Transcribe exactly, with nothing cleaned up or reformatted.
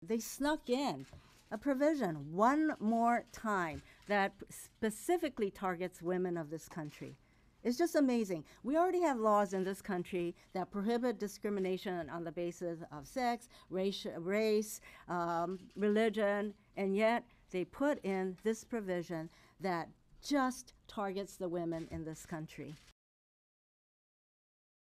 they snuck in a provision one more time that specifically targets women of this country. It's just amazing. We already have laws in this country that prohibit discrimination on the basis of sex, race, race um, religion, and yet they put in this provision that just targets the women in this country.